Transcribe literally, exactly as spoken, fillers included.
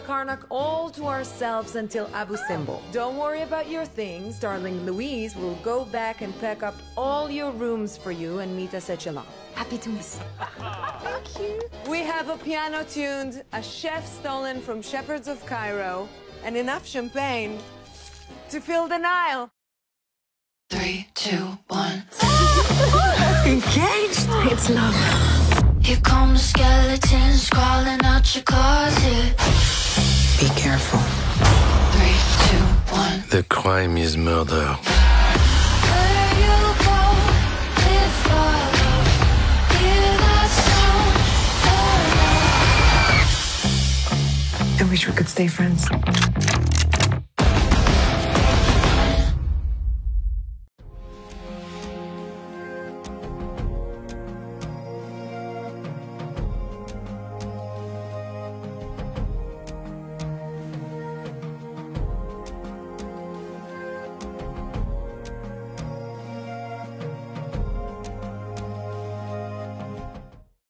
Karnak all to ourselves until Abu Simbel. Don't worry about your things. Darling Louise will go back and pack up all your rooms for you and meet us at Geelong. Happy to miss. Thank you. We have a piano tuned, a chef stolen from Shepherds of Cairo, and enough champagne to fill the Nile. Three, two, one. Engaged? It's love. Here come the skeletons crawling out your closet. Be careful. Three, two, one. The crime is murder. Where you go, live follow. Hear that sound. I wish we could stay friends.